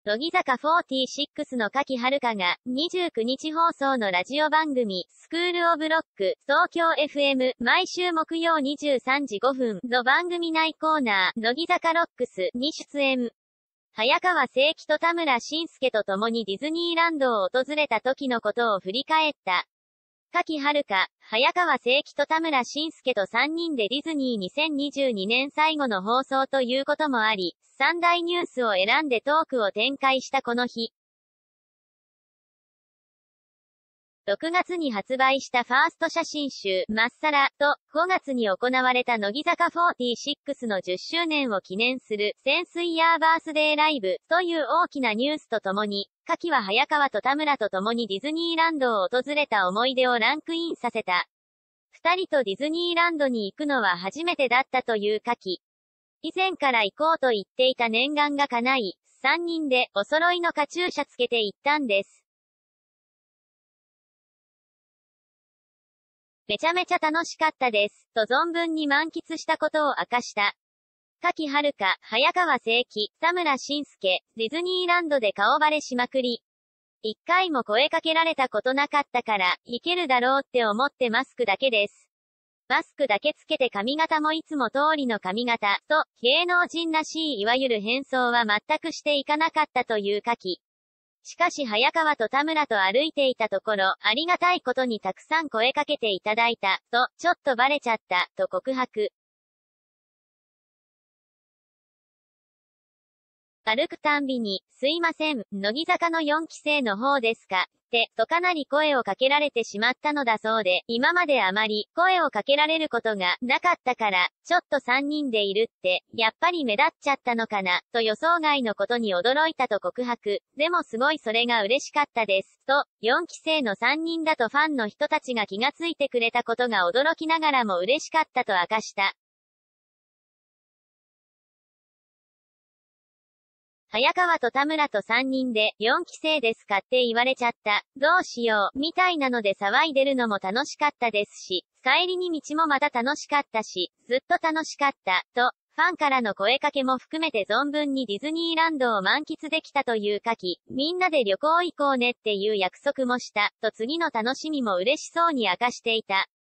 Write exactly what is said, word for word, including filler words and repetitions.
乃木坂フォーティーシックスの賀喜遥香が、にじゅうくにち放送のラジオ番組、スクールオブロック、東京 エフエム、毎週木曜にじゅうさんじごふんの番組内コーナー、乃木坂ロックスに出演。早川聖輝と田村真介と共にディズニーランドを訪れた時のことを振り返った。賀喜遥香、早川聖輝と田村真介とさんにんでディズニーにせんにじゅうにねん最後の放送ということもあり、三大ニュースを選んでトークを展開したこの日。ろくがつに発売したファースト写真集、まっさらと、ごがつに行われた乃木坂フォーティーシックスのじゅっしゅうねんを記念する、潜水ヤーバースデーライブ、という大きなニュースとともに、賀喜は早川と田村と共にディズニーランドを訪れた思い出をランクインさせた。二人とディズニーランドに行くのは初めてだったという賀喜。以前から行こうと言っていた念願が叶い、三人でお揃いのカチューシャつけて行ったんです。めちゃめちゃ楽しかったです、と存分に満喫したことを明かした。賀喜遥香、早川聖輝、田村真介、ディズニーランドで顔バレしまくり。一回も声かけられたことなかったから、いけるだろうって思ってマスクだけです。マスクだけつけて髪型もいつも通りの髪型、と、芸能人らしいいわゆる変装は全くしていかなかったという賀喜。しかし早川と田村と歩いていたところ、ありがたいことにたくさん声かけていただいた、と、ちょっとバレちゃった、と告白。歩くたんびに、すいません、乃木坂のよんき生の方ですか、って、とかなり声をかけられてしまったのだそうで、今まであまり、声をかけられることが、なかったから、ちょっとさんにんでいるって、やっぱり目立っちゃったのかな、と予想外のことに驚いたと告白。でもすごいそれが嬉しかったです、と、よんき生のさんにんだとファンの人たちが気がついてくれたことが驚きながらも嬉しかったと明かした。早川と田村とさんにんで、よんき生ですかって言われちゃった。どうしよう、みたいなので騒いでるのも楽しかったですし、帰りに道もまた楽しかったし、ずっと楽しかった、と、ファンからの声かけも含めて存分にディズニーランドを満喫できたという賀喜。みんなで旅行行こうねっていう約束もした、と次の楽しみも嬉しそうに明かしていた。